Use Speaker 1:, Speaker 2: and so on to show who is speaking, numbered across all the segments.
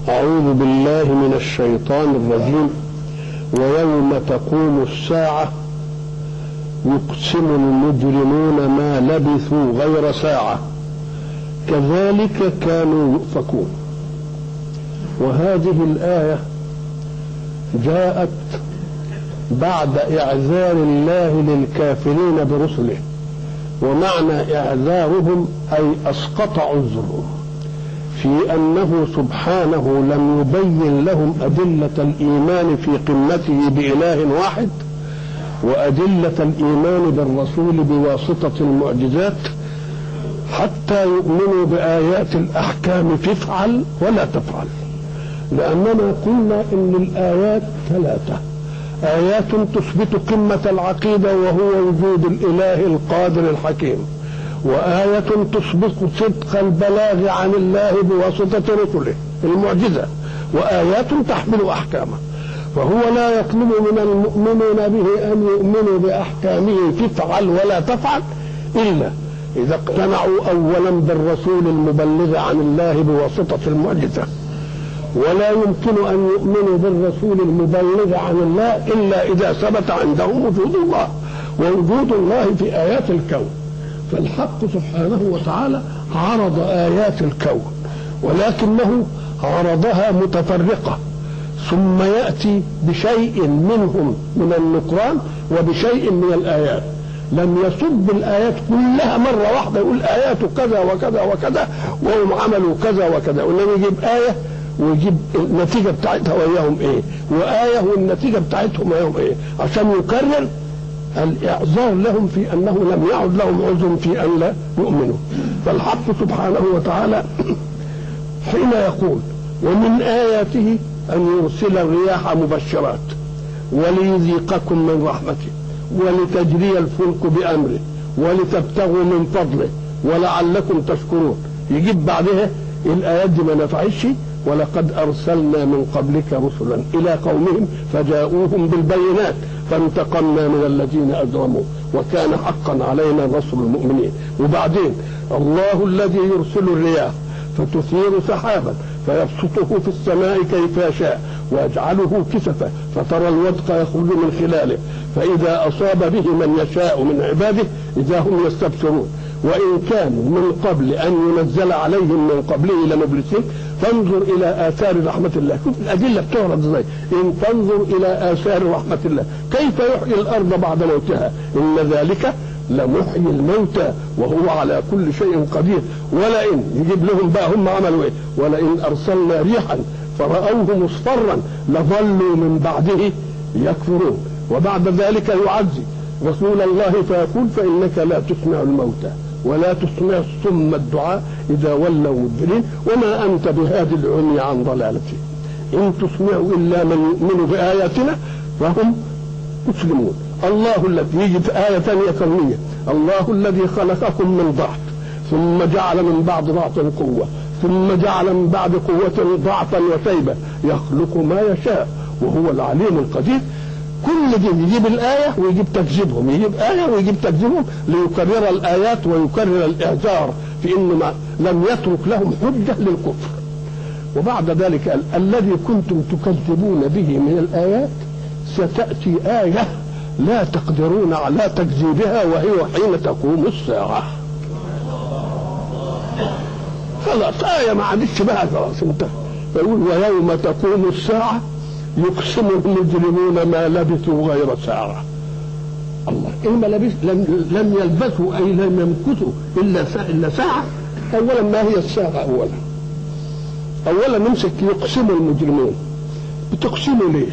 Speaker 1: أعوذ بالله من الشيطان الرجيم. ويوم تقوم الساعة يقسم المجرمون ما لبثوا غير ساعة كذلك كانوا يؤفكون. وهذه الآية جاءت بعد إعذار الله للكافرين برسله، ومعنى إعذارهم أي أسقط عذرهم في أنه سبحانه لم يبين لهم أدلة الإيمان في قمته بإله واحد، وأدلة الإيمان بالرسول بواسطة المعجزات، حتى يؤمنوا بآيات الأحكام تفعل ولا تفعل. لأننا قلنا إن الآيات ثلاثة: آيات تثبت قمة العقيدة وهو وجود الإله القادر الحكيم، وآية تثبت صدق البلاغ عن الله بواسطة رسله المعجزة، وآيات تحمل أحكامه. فهو لا يطلب من المؤمنين به أن يؤمنوا بأحكامه تفعل ولا تفعل إلا إذا اقتنعوا أولا بالرسول المبلغ عن الله بواسطة المعجزة، ولا يمكن أن يؤمنوا بالرسول المبلغ عن الله إلا إذا ثبت عندهم وجود الله، ووجود الله في آيات الكون. فالحق سبحانه وتعالى عرض آيات الكون، ولكنه عرضها متفرقة، ثم يأتي بشيء منهم من النكران وبشيء من الآيات. لم يصب الآيات كلها مرة واحدة يقول آيات كذا وكذا وكذا وهم عملوا كذا وكذا، وإنما يجيب آية ويجيب النتيجة بتاعتها وياهم إيه، وآية والنتيجة بتاعتهم وياهم إيه، عشان يكرر الإعذار لهم في أنه لم يعد لهم عذر في أن لا يؤمنوا. فالحق سبحانه وتعالى حين يقول: ومن آياته أن يرسل الرياح مبشرات وليذيقكم من رحمته ولتجري الفلك بأمره ولتبتغوا من فضله ولعلكم تشكرون. يجيب بعدها الآيات دي ما نفعش: ولقد أرسلنا من قبلك رسلا إلى قومهم فجاءوهم بالبينات فانتقمنا من الذين أجرموا وكان حقا علينا نصر المؤمنين. وبعدين: الله الذي يرسل الرياح فتثير سحابا فيبسطه في السماء كيف يشاء ويجعله كسفا فترى الودق يخرج من خلاله فإذا أصاب به من يشاء من عباده إذا هم يستبشرون وإن كانوا من قبل أن ينزل عليهم من قبله لمبلسين فانظر إلى آثار رحمة الله. شوف الأدلة بتعرض ازاي: إن تنظر إلى آثار رحمة الله كيف يحيي الأرض بعد موتها إن ذلك لمحيي الموتى وهو على كل شيء قدير. ولئن يجيب لهم بقى هم عملوا ايه: ولئن أرسلنا ريحا فرأوه مصفرا لظلوا من بعده يكفرون. وبعد ذلك يعزي رسول الله فيقول: فإنك لا تسمع الموتى ولا تسمع الصم الدعاء إذا ولوا مدبرين وما أنت بهادي العمي عن ضلالته إن تسمع إلا من يؤمن بآياتنا فهم مسلمون. الله الذي، يجي في آية ثانية كونية: الله الذي خلقكم من ضعف ثم جعل من بعد ضعف قوة ثم جعل من بعد قوة ضعفا وشيبة يخلق ما يشاء وهو العليم القدير. كل دي يجيب الآية ويجيب تكذيبهم، يجيب آية ويجيب تكذيبهم ليكرر الآيات ويكرر الإعذار في إنه لم يترك لهم حجة للكفر. وبعد ذلك: الذي كنتم تكذبون به من الآيات ستأتي آية لا تقدرون على تكذيبها وهي حين تقوم الساعة. خلاص آية ما عادتش بقى، خلاص انتهى. فيقول: ويوم تقوم الساعة يقسم المجرمون ما لبثوا غير ساعة. الله، إنما لم يلبثوا أي لم يمكثوا إلا ساعة. أولا ما هي الساعة؟ أولا نمسك يقسم المجرمون. بتقسموا ليه؟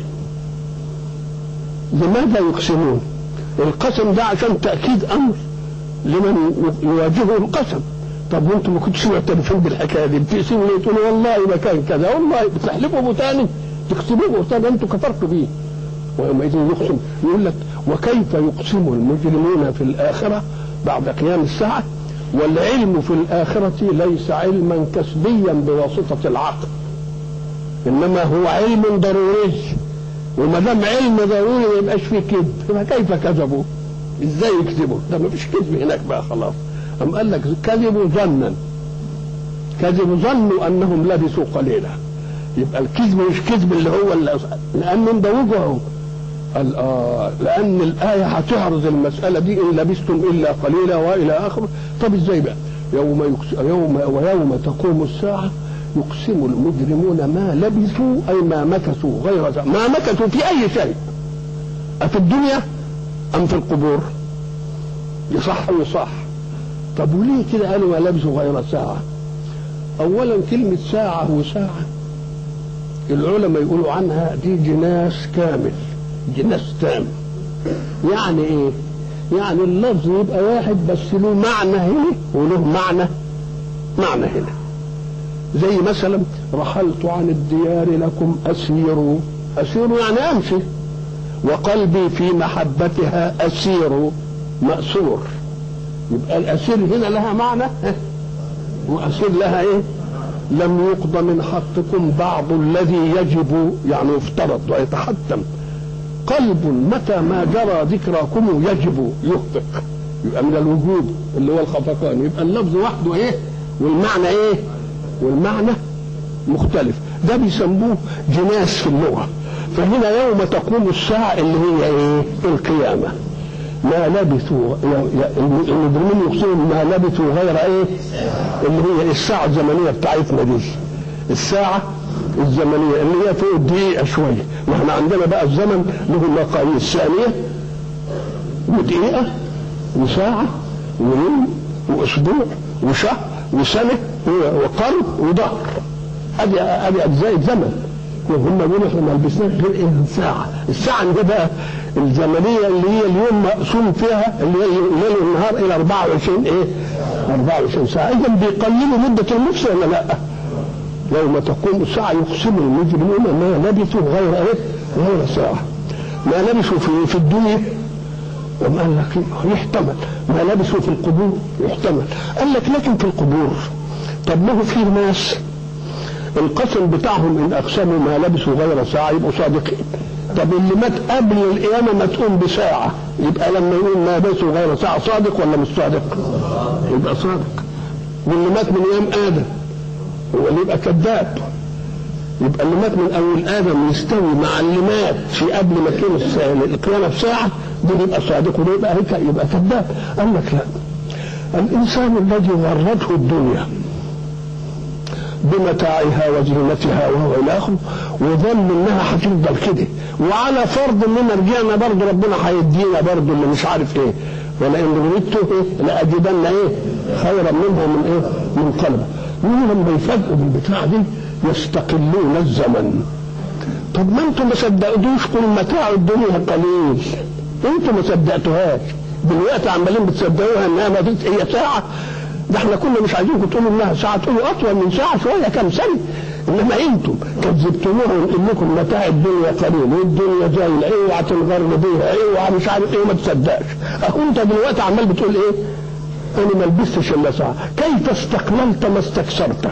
Speaker 1: لماذا يقسمون؟ القسم ده عشان تأكيد أمر لمن يواجهه القسم. طب وانتم ما كنتش معترفين بالحكايه دي بتقسموا ليه؟ تقولوا والله ما كان كذا، والله بتحلفوا بتاني تكسبوه بتاني انتم كفرتوا بيه. ويومئذ يقسم، يقول لك: وكيف يقسم المجرمون في الآخرة بعد قيام الساعة والعلم في الآخرة ليس علما كسبيا بواسطة العقل، إنما هو علم ضروري. وما دام علم ضروري ما يبقاش فيه كذب، فكيف كذبوا؟ ازاي يكذبوا؟ ده ما فيش كذب هناك بقى خلاص. أم قال لك: كذبوا ظنا، كذبوا ظنوا أنهم لبثوا قليلا. يبقى الكذب مش كذب اللي هو لأنه مدوجه. قال لأن الآية هتعرض المسألة دي إن لبثتم إلا قليلا وإلى آخره. طب إزاي بقى؟ ويوم تقوم الساعة يقسم المجرمون ما لبثوا أي ما مكثوا غير ساعة. ما مكثوا في أي شيء، أفي الدنيا أم في القبور؟ يصح ويصح. طب وليه كده قالوا ما لبثوا غير ساعة؟ أولا كلمة ساعة وساعة العلماء يقولوا عنها دي جناس كامل، جناس تام. يعني ايه؟ يعني اللفظ يبقى واحد بس له معنى هنا وله معنى هنا. زي مثلا رحلت عن الديار لكم أسير، أسير يعني أمشي، وقلبي في محبتها أسير مأسور. يبقى الأسير هنا لها معنى وأسير لها ايه؟ لم يقضى من حقكم بعض الذي يجب يعني يفترض ويتحتم. قلب متى ما جرى ذكراكم يجب يخفق، يبقى من الوجوب اللي هو الخفقان. يبقى اللفظ وحده ايه والمعنى ايه؟ والمعنى مختلف. ده بيسموه جناس في اللغة. فهنا يوم تقوم الساعة اللي هي ايه؟ القيامة. ما لبثوا المجرمين يقصدوا ما لبثوا غير ايه؟ اللي هي الساعة الزمنية بتاعتنا دي، الساعة الزمنية اللي هي فوق الدقيقة شوية. واحنا عندنا بقى الزمن له مقاييس، ثانية ودقيقة وساعة ويوم واسبوع وشهر وسنة وقرن وظهر. ادي اجزاء الزمن. وهم بيقولوا احنا ما لبسناش غير ايه؟ الساعة دي بقى الزمنية اللي هي اليوم مقسوم فيها اللي هي الليل والنهار الى 24 ايه؟ 24 ساعة. اذا بيقللوا مدة اللبس ولا لا؟ يوم تقوم الساعة يقسم المجرمون ما لبثوا غير ايه؟ غير ساعة. ما لبثوا في الدنيا قال لك يحتمل، ما لبثوا في القبور يحتمل. قال لك لكن في القبور طب ما هو فيه ناس القسم بتاعهم ان اقسموا ما لبثوا غير ساعة يبقوا صادقين. طب اللي مات قبل القيامة ما تقوم بساعة، يبقى لما يقول ما لبثوا غير ساعة صادق ولا مش صادق؟ يبقى صادق. واللي مات من ايام ادم هو اللي يبقى كذاب. يبقى اللي مات من اول ادم يستوي مع اللي مات في قبل ما تقوم القيامة بساعة، ده يبقى صادق وده يبقى كذاب. قال لك لا، الانسان الذي غرته الدنيا بمتاعها وزينتها وهو الى اخره وظن انها هتفضل كده، وعلى فرض اننا رجعنا برضه ربنا هيدينا برضه اللي مش عارف ايه، ولئن رددت ايه لاجدن ايه خيرا منها من ايه؟ من قلبه. لما يفاجئوا بالبتاع دي يستقلون الزمن. طب ما انتم ما صدقتوش كل متاع الدنيا قليل، انتم ما صدقتوهاش، دلوقتي عمالين بتصدقوها انها ما فيش هي ساعه. ده احنا كنا مش عايزينكم تقولوا انها ساعه، تقولوا اطول من ساعه شويه كم سنه، انما انتم كذبتموها ونقول لكم متاع الدنيا قليل والدنيا زايله، اوعى تنغر بيها، اوعى مش عارف ايه، ما تصدقش. اهو انت دلوقتي عمال بتقول ايه؟ انا ما لبستش الا ساعه. كيف استقللت ما استكثرت؟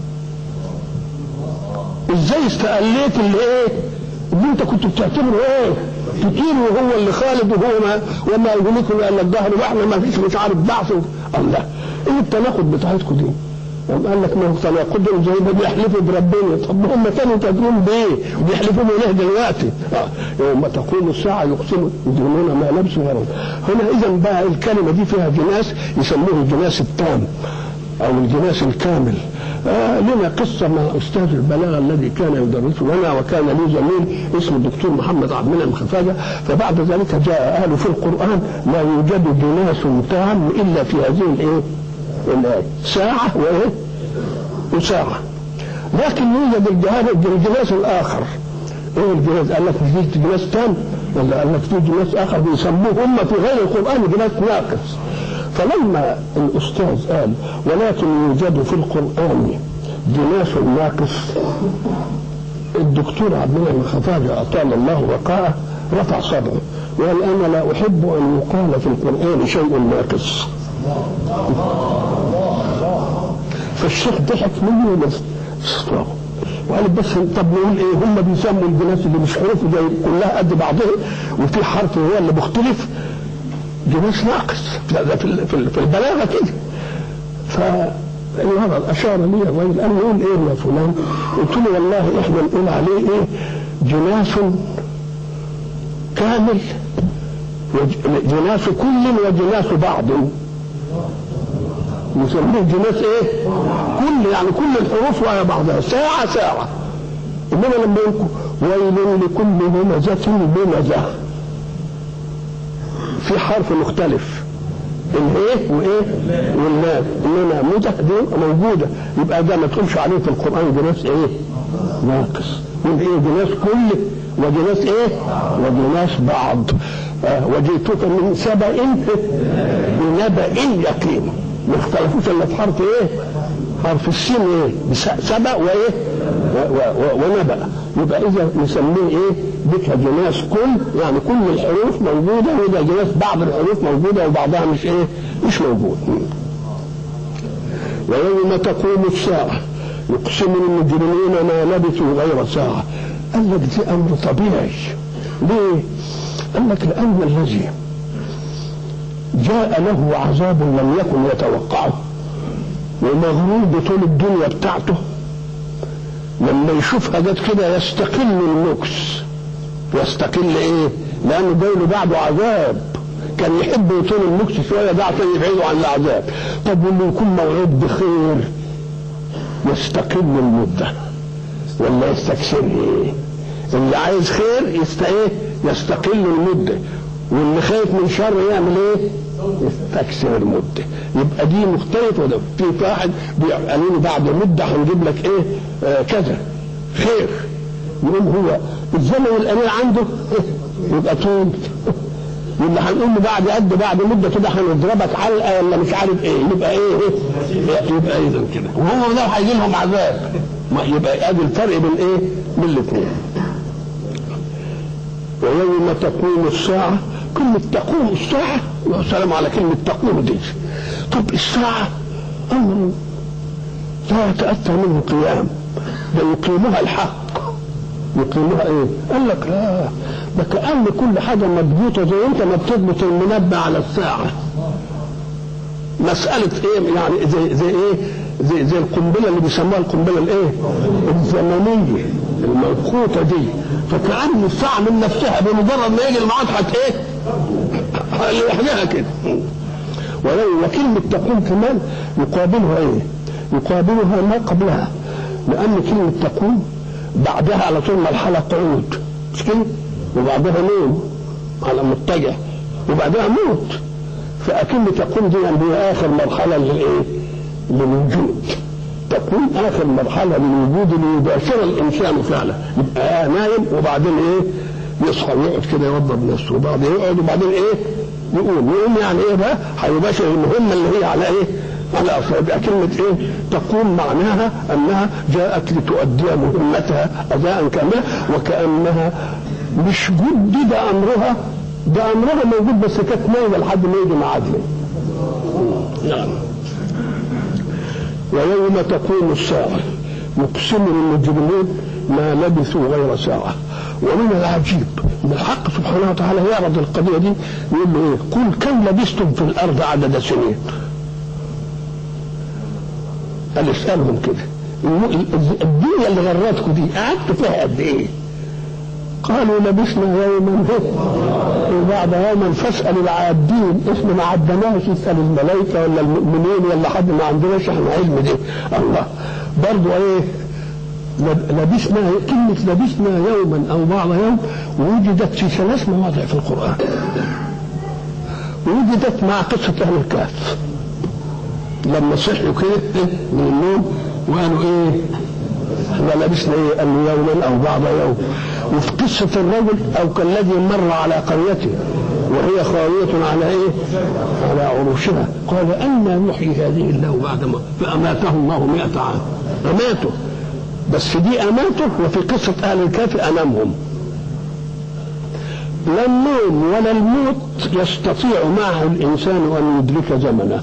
Speaker 1: ازاي استقليت اللي ايه؟ اللي انت كنت بتعتبره ايه؟ كتير وهو اللي خالد وهو وما يقولكم الا الظهر واحنا ما فيش مش عارف بعث. الله ايه التناقض بتاعتكم دي؟ قال لك ما هو تناقضهم زي ما بيحلفوا بربنا. طب هم كانوا تدرون بايه؟ وبيحلفوا ليه دلوقتي؟ يوم تقوم الساعه يقسموا يدرون ما لبسوا غيرهم. هنا اذا بقى الكلمه دي فيها جناس يسموه الجناس التام او الجناس الكامل. لنا قصة مع أستاذ البلاغة الذي كان يدرس لنا، وكان لي زميل اسمه الدكتور محمد عبد المنعم خفاجة. فبعد ذلك جاء قالوا في القرآن لا يوجد جناس تام إلا في هذه الإيه؟ الآية، ساعة وإيه؟ وساعة. لكن يوجد الجناس الآخر. إيه الجناس؟ قال لك في جناس تام ولا قال لك في جناس آخر بيسموه هم في غير القرآن جناس ناقص. فلما الأستاذ قال ولكن يوجد في القرآن جناس ناقص، الدكتور عبد المنعم خفاجة أطال الله بقاءه رفع صدره وقال أنا لا أحب أن يقال في القرآن شيء ناقص. فالشيخ ضحك منه واستغرب وقال بس طب نقول ايه؟ هم بيسموا الجناس اللي مش حروف زي كلها قد بعضها وفي حرف هو اللي مختلف جناس ناقص في البلاغه كده. الغرض اشار لي الرجل قال نقول ايه يا فلان؟ قلت له والله احنا نقول عليه ايه؟ جناس كامل، جناس كل وجناس بعض، نسميه جناس ايه؟ كل يعني كل الحروف وهي بعضها ساعة ساعة. انما لما يقول ويل لكل همزة بمزة في حرف مختلف الايه وايه واللام، انما مزة دي موجودة، يبقى ده ما تقولش عليه في القرآن جناس ايه؟ ناقص. من ايه؟ جناس كل وجناس ايه؟ وجناس بعض. وجئتك من سبأ بنبأ يقين. ما اختلفوش الا في حرف ايه؟ حرف السين ايه؟ سبأ وايه؟ ونبأ. يبقى اذا نسميه ايه؟ ديك جناس كل، يعني كل الحروف موجوده، وده جناس بعض الحروف موجوده وبعضها مش ايه؟ مش موجود. ويوم تقوم الساعه يقسم المجرمين ما لبثوا غير ساعه. قال لك دي امر طبيعي. ليه؟ قال لك لان الذي جاء له عذاب لم يكن يتوقعه ومغرور بطول الدنيا بتاعته، لما يشوفها جت كده يستقل المكس. يستقل ايه؟ لانه جاي له بعده عذاب، كان يحب يطول المكس شويه ده عشان يبعده عن العذاب. طب واللي يكون موعود بخير يستقل المده ولا يستكثر ايه؟ اللي عايز خير يستقل المده، واللي خايف من شر يعمل ايه؟ يستكثر المده. يبقى دي مختلفه. وده في واحد قالوا له بعد مده هنجيب لك ايه؟ كذا خير، يقوم هو الزمن الامير عنده يبقى طول، واللي هنقول له بعد مده كده هنضربك علقه ولا مش عارف ايه، يبقى ايه؟ يبقى اذا كده وهو ده هيجي لهم عذاب. يبقى ادي الفرق بين ايه؟ بين الاثنين. ويوم تقوم الساعه، كلمه تقوم الساعه والسلام على كلمه تقوم دي. طب الساعه امر لا يتاتى منه قيام، ده يقيمها الحق. يقيمها ايه؟ قال لك لا، ده كأن كل حاجه مضبوطه زي انت ما بتضبط المنبه على الساعه. مساله ايه؟ يعني زي ايه؟ زي القنبله اللي بيسموها القنبله الايه؟ الزمنيه الموقوته دي. فكأن الساعه من نفسها بمجرد ما يجي الميعاد ايه؟ لوحدها كده. وكلمه تقوم كمان يقابلها ايه؟ يقابلها ما قبلها، لان كلمه تقوم بعدها على طول مرحله قعود، مش كده؟ وبعدها نوم على مضطجع، وبعدها موت. فاكن تقوم دي يعني هي اخر مرحله للايه؟ للوجود. تقوم اخر مرحله للوجود اللي يباشر الانسان فعلا. يبقى نايم وبعدين ايه؟ يصحى ويقعد كده يوضب نفسه، وبعدين يقعد وبعدين ايه؟ يقوم يعني ايه بقى؟ هيباشر المهمه اللي هي على ايه؟ على أصل. يبقى كلمة إيه؟ تقوم معناها أنها جاءت لتؤدي مهمتها أداء كاملا، وكأنها مش جدد أمرها، ده أمرها موجود بس كانت نايمة لحد ما يجي ميعادها. نعم. ويوم تقوم الساعة يقسم المجرمون ما لبثوا غير ساعة. ومن العجيب ان الحق سبحانه وتعالى يعرض القضية دي يقول له ايه؟ قل كم لبثتم في الأرض عدد سنين. قال اسألهم كده الدنيا اللي غرتكم دي قعدتوا فيها قد ايه؟ قالوا لبثنا يوما وبعد يوما فاسأل العادين. احنا ما عدناش، اسأل الملائكة ولا المؤمنين ولا حد، ما عندناش احنا علم دي. الله برضو ايه؟ لبثنا، كلمة لبثنا يوما او بعض يوم وجدت في 3 مواضع في القرآن. وجدت مع قصة أهل الكهف لما صحوا كده من النوم وقالوا ايه؟ احنا لبسنا ايه؟ قالوا يوما او بعض يوم. وفي قصه الرجل او كالذي مر على قريته وهي خاويه على ايه؟ على عروشها، قال أنى يحيي هذه الله بعد موته فاماته الله 100 عام. اماته، بس في دي اماته، وفي قصه اهل الكهف انامهم. لا النوم ولا الموت يستطيع معه الانسان ان يدرك زمنه.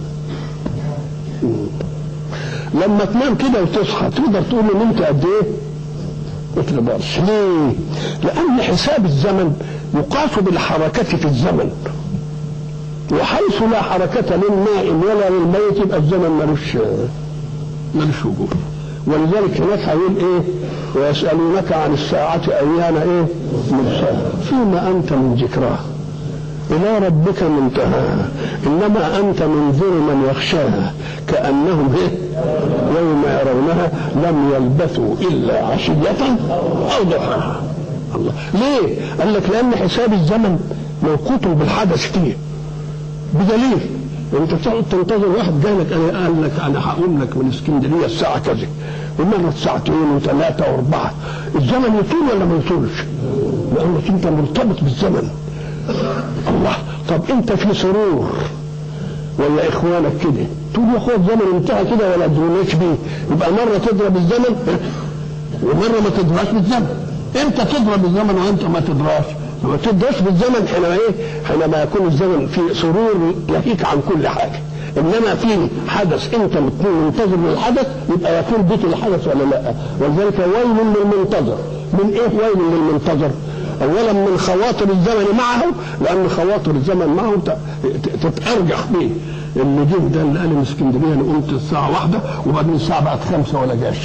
Speaker 1: لما تنام كده وتصحى تقدر تقول له نمت قد ايه؟ ما تقدرش. ليه؟ لان حساب الزمن يقاس بالحركه في الزمن، وحيث لا حركه للنائم ولا للميت يبقى الزمن مالش وجود. ولذلك هناك هيقول ايه؟ ويسألونك عن الساعة أيان ايه؟ مرساها فيما أنت من ذكراها إلى ربك منتهاها إنما أنت منذر من يخشاها كأنهم إيه؟ يوم يرونها لم يلبثوا إلا عشية أو ضحاها. الله ليه؟ قال لك لأن حساب الزمن موقوت بالحدث فيه بدليل انت بتقعد تنتظر واحد جاي لك قال لك انا هقوم لك من اسكندريه الساعه كذا ومره ساعتين وثلاثه واربعه. الزمن يطول ولا ما يطولش؟ لانك انت مرتبط بالزمن. الله طب انت في سرور ولا اخوانك كده تقول يا اخويا الزمن انتهى كده ولا تدرونيش بيه، يبقى مره تضرب الزمن ومره ما تدراش بالزمن. امتى تضرب الزمن وانت ما تدراش؟ ما تدرس بالزمن حينما ايه؟ حينما يكون الزمن في سرور لهيك عن كل حاجه. انما في حدث انت منتظر للحدث يبقى يكون بيت الحدث ولا لا؟ ولذلك ويل للمنتظر. من ايه ويل للمنتظر؟ اولا من خواطر الزمن معه، لان خواطر الزمن معه تتارجح به. اللي جه ده اللي قال من اسكندريه انا قمت الساعه 1 وبعدين الساعه بقت 5 ولا جاش.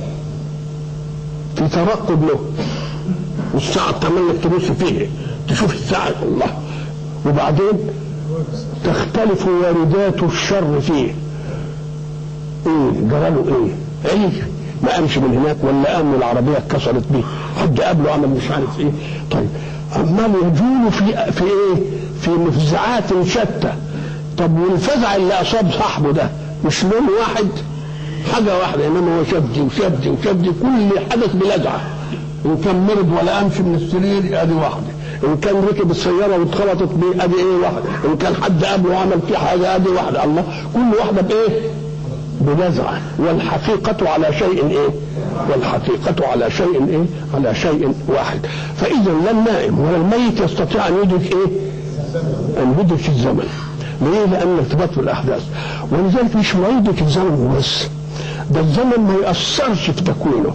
Speaker 1: في ترقب له. والساعة تملك تبص فيه تشوف الساعة الله. وبعدين تختلف واردات الشر فيه. ايه جراله ايه؟ عيش ما قامش من هناك ولا قام العربية اتكسرت بيه، حد قبله عمل مش عارف ايه. طيب عمال يجول في ايه؟ في مفزعات شتى. طب والفزع اللي اصاب صاحبه ده مش لون واحد حاجة واحدة، انما هو شبدي وشبدي وشبدي كل حدث بلزعة. ان كان مرض ولا امشي من السرير ادي واحده، ان كان ركب السياره واتخبطت بيه ادي ايه واحده، ان كان حد قبله وعمل فيه حاجه ادي واحده. الله كل واحده بايه؟ بنزعه. والحقيقه على شيء ايه؟ والحقيقه على شيء ايه؟ على شيء واحد. فاذا لا النائم ولا الميت يستطيع ان يدرك ايه؟ ان يدرك الزمن. ليه؟ لان ارتباط بالاحداث. ولذلك مش ما يدرك الزمن بس، ده الزمن ما ياثرش في تكوينه.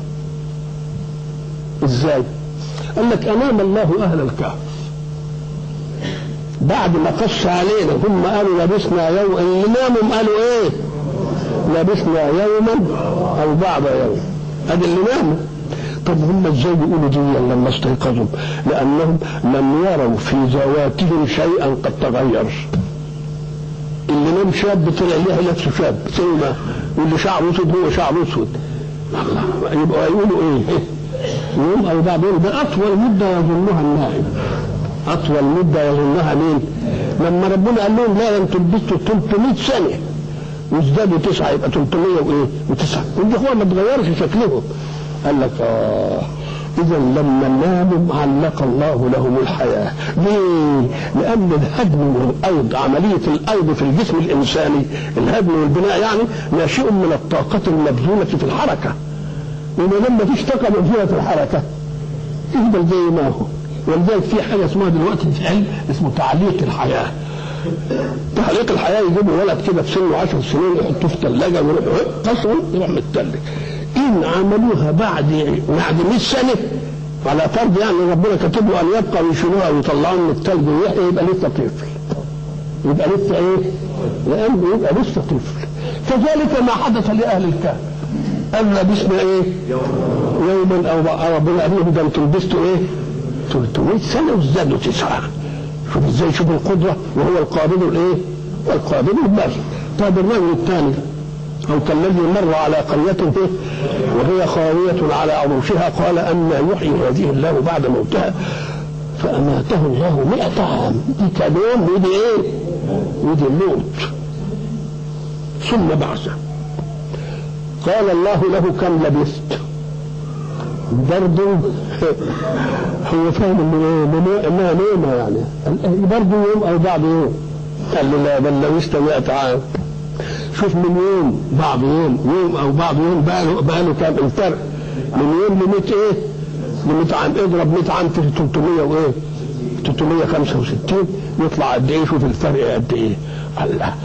Speaker 1: ازاي؟ قال لك انام الله اهل الكهف بعد ما قص علينا. هم قالوا لبسنا يوم، اللي ناموا قالوا ايه؟ لبسنا يوما او بعض يوم. ادي اللي ناموا. طب هم ازاي بيقولوا دي لما استيقظوا؟ لانهم لم يروا في ذواتهم شيئا قد تغير. اللي نام شاب طلع ليه نفسه شاب سيما، واللي شعره اسود هو شعره اسود. الله يبقى يقولوا ايه؟ يوم او بعد يوم. ده اطول مده يظنها النائم. اطول مده يظنها مين؟ لما ربنا قال لهم لا لن تلبثوا 300 سنه وازدادوا 9 يبقى 300 وايه؟ و9. ودي هو ما تغيرش شكلهم. قال لك اذا لما ناموا علق الله لهم الحياه. ليه؟ لان الهدم والايض، عمليه الايض في الجسم الانساني، الهدم والبناء يعني ناشئ من الطاقه المبذوله في الحركه. ولما فيش طاقه مبذوله في الحركه يفضل زي ما هو. ولذلك في حاجه اسمها دلوقتي في علم اسمه تعليق الحياه. تعليق الحياه يجيبوا ولد كده في سنه 10 سنين يحطوه في ثلاجه ويروح قصر يروح متثلج. ان عملوها بعد 100 سنه على فرض يعني ربنا كاتب له ان يبقى ويشيلوها ويطلعوه من الثلج ويحيى يبقى لسه طفل. يبقى لسه ايه؟ لانه يبقى لسه طفل. كذلك ما حدث لاهل الكهف. قال لبسنا ايه؟ يوما او ربنا قال لهم ده انتم لبستوا ايه؟ 300 سنه وازدادوا 9. شوف ازاي، شوف القدره. وهو القابض الايه؟ والقابض الباسط. طيب الرجل الثاني او كالذي مر على قريه وهي خاويه على عروشها قال ان يحيي هذه الله بعد موتها فاماته الله 100 عام. دي كان يوم ودي ايه؟ ودي الموت. ثم بعثه قال الله له كم لبثت؟ برضه هو فاهم انها نومه يعني. برضه يوم او بعد يوم. قال له لا بل لبثت 100 عام. شوف من يوم بعض يوم او بعض يوم بقى له كام الفرق من يوم ل 100 ايه؟ ل 100 عام. اضرب 100 عام في 300 وايه؟ 365 يطلع قد ايه؟ شوف الفرق قد ايه. الله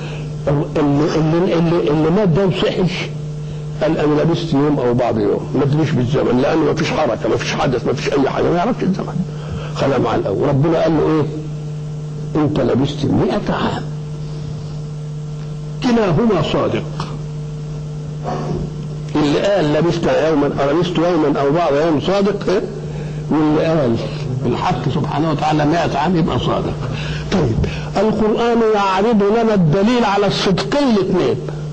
Speaker 1: اللي مات ده وصحش قال انا لبست يوم او بعض يوم، ما ادريش بالزمن لانه ما فيش حركه، ما فيش حدث، ما فيش اي حاجه، ما يعرفش الزمن. خلى مع الاول. ربنا قال له ايه؟ انت لبست 100 عام. كلاهما صادق. اللي قال لبست يوما او بعض يوم صادق، واللي قال الحق سبحانه وتعالى 100 عام يبقى صادق. طيب القرآن يعرض لنا الدليل على الصدقين الاثنين.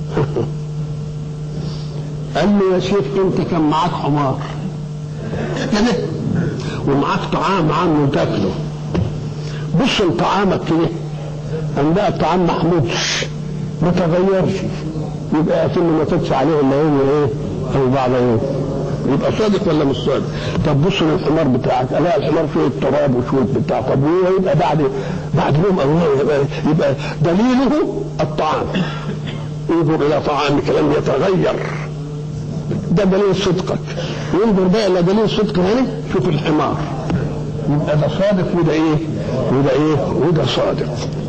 Speaker 1: قال له يا شيخ انت كان معاك حمار كده ومعاك طعام عنه تاكله، بص لطعامك كده ان ده الطعام محمود ما تغيرش، يبقى اكنه ما فاتش عليه الا يوم ايه او بعض يوم، يبقى صادق ولا مش صادق؟ طب بص للحمار بتاعك، الاقي الحمار شويه تراب وشويه بتاع، طب هو يبقى بعد يوم او يبقى دليله الطعام. انظر الى طعامك لم يتغير، ده دليل صدقك. وانظر بقى الى دليل صدق هنا، شوف الحمار، يبقى ده صادق وده ايه وده صادق.